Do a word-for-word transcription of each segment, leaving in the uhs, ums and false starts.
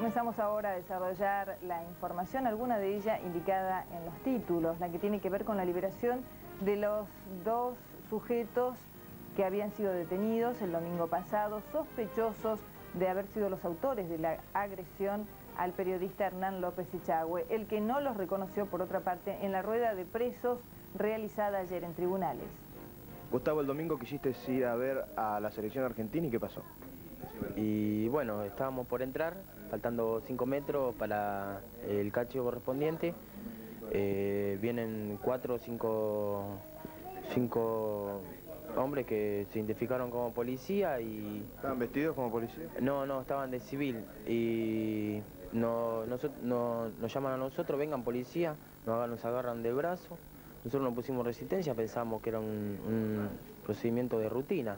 Comenzamos ahora a desarrollar la información, alguna de ella indicada en los títulos, la que tiene que ver con la liberación de los dos sujetos que habían sido detenidos el domingo pasado, sospechosos de haber sido los autores de la agresión al periodista Hernán López Echagüe, el que no los reconoció, por otra parte, en la rueda de presos realizada ayer en tribunales. Gustavo, el domingo quisiste ir a ver a la selección argentina, ¿y qué pasó? Y bueno, estábamos por entrar, faltando cinco metros para el cacho correspondiente. Eh, vienen cuatro o cinco, cinco hombres que se identificaron como policía y... ¿Estaban vestidos como policía? No, no, estaban de civil y no, nosotros, no, nos llaman a nosotros, vengan policía, nos, nos agarran del brazo. Nosotros no pusimos resistencia, pensamos que era un, un procedimiento de rutina.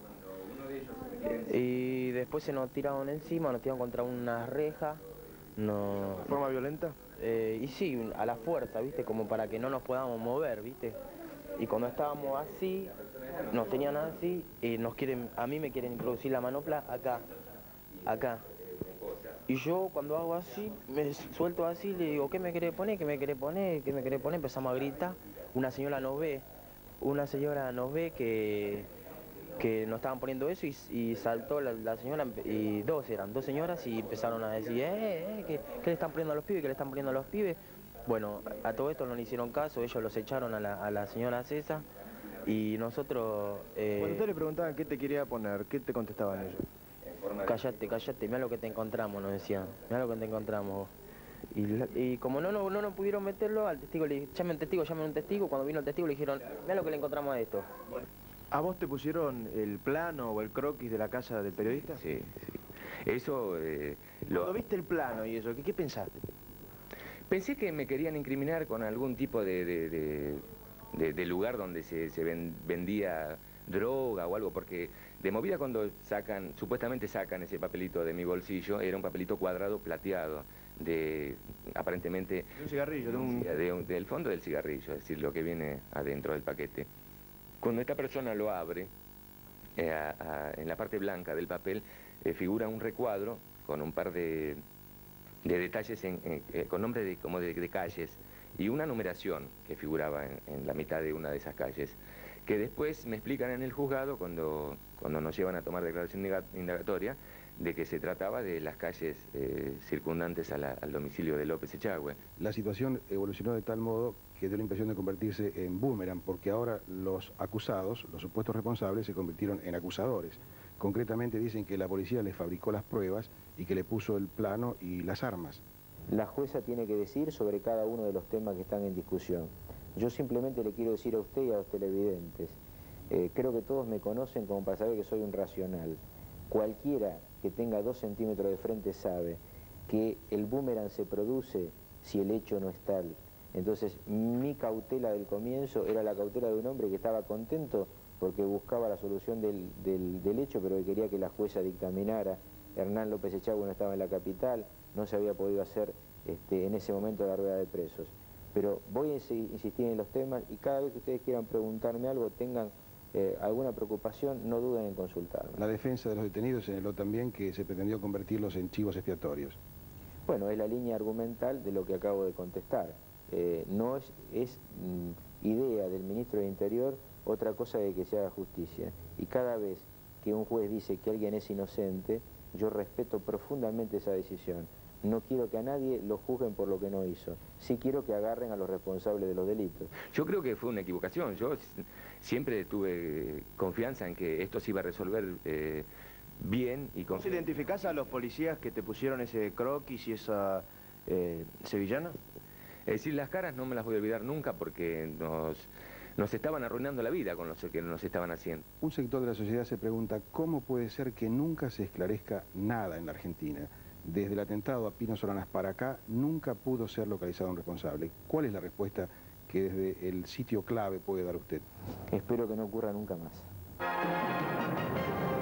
Y después se nos tiraron encima, nos tiraron contra una reja. No, ¿De forma violenta? Eh, y sí, a la fuerza, ¿viste? Como para que no nos podamos mover, ¿viste? Y cuando estábamos así, nos tenían así, y nos quieren, a mí me quieren introducir la manopla acá, acá. Y yo cuando hago así, me suelto así, le digo, ¿qué me querés poner? ¿Qué me querés poner? ¿Qué me querés poner? Empezamos a gritar. Una señora nos ve, una señora nos ve que... que nos estaban poniendo eso y, y saltó la, la señora, y dos eran, dos señoras, y empezaron a decir, eh, eh, ¿qué, qué le están poniendo a los pibes? ¿Qué le están poniendo a los pibes? Bueno, a, a todo esto no le hicieron caso, ellos los echaron a la, a la señora César, y nosotros... Eh, Cuando ustedes le preguntaban qué te quería poner, ¿qué te contestaban ellos? Cállate, cállate, mira lo que te encontramos, nos decían, mira lo que te encontramos. Y, la, y como no, no, no nos pudieron meterlo, al testigo le dijeron, llamen un testigo, llamen un testigo, cuando vino el testigo le dijeron, mira lo que le encontramos a esto. ¿A vos te pusieron el plano o el croquis de la casa del periodista? Sí, sí. Eso... Eh, lo... Cuando viste el plano y eso, ¿qué, qué pensaste? Pensé que me querían incriminar con algún tipo de, de, de, de, de lugar donde se, se ven, vendía droga o algo, porque de movida cuando sacan, supuestamente sacan ese papelito de mi bolsillo, era un papelito cuadrado plateado, de aparentemente... De un cigarrillo, de un... De un, del fondo del cigarrillo, es decir, lo que viene adentro del paquete. Cuando esta persona lo abre, eh, a, a, en la parte blanca del papel eh, figura un recuadro con un par de, de detalles, en, en, eh, con nombres de, como de, de calles y una numeración que figuraba en, en la mitad de una de esas calles, que después me explican en el juzgado, cuando, cuando nos llevan a tomar declaración indagatoria, de que se trataba de las calles eh, circundantes a la, al domicilio de López Echagüe. La situación evolucionó de tal modo que dio la impresión de convertirse en boomerang, porque ahora los acusados, los supuestos responsables, se convirtieron en acusadores. Concretamente dicen que la policía les fabricó las pruebas y que le puso el plano y las armas. La jueza tiene que decir sobre cada uno de los temas que están en discusión. Yo simplemente le quiero decir a usted y a los televidentes, eh, creo que todos me conocen como para saber que soy un racional. Cualquiera que tenga dos centímetros de frente sabe que el boomerang se produce si el hecho no es tal. Entonces, mi cautela del comienzo era la cautela de un hombre que estaba contento porque buscaba la solución del, del, del hecho, pero que quería que la jueza dictaminara. Hernán López Echagüe no estaba en la capital, no se había podido hacer este, en ese momento la rueda de presos. Pero voy a insistir en los temas y cada vez que ustedes quieran preguntarme algo, tengan eh, alguna preocupación, no duden en consultarme. La defensa de los detenidos señaló también que se pretendió convertirlos en chivos expiatorios. Bueno, es la línea argumental de lo que acabo de contestar. Eh, no es, es mm, idea del ministro del Interior otra cosa de que se haga justicia. Y cada vez que un juez dice que alguien es inocente, yo respeto profundamente esa decisión. No quiero que a nadie lo juzguen por lo que no hizo. Sí quiero que agarren a los responsables de los delitos. Yo creo que fue una equivocación. Yo siempre tuve confianza en que esto se iba a resolver eh, bien y con... ¿Vos identificás a los policías que te pusieron ese croquis y esa eh, sevillana? Es decir, las caras no me las voy a olvidar nunca porque nos, nos estaban arruinando la vida con lo que nos estaban haciendo. Un sector de la sociedad se pregunta cómo puede ser que nunca se esclarezca nada en la Argentina. Desde el atentado a Pino Solanas para acá, nunca pudo ser localizado un responsable. ¿Cuál es la respuesta que desde el sitio clave puede dar usted? Espero que no ocurra nunca más.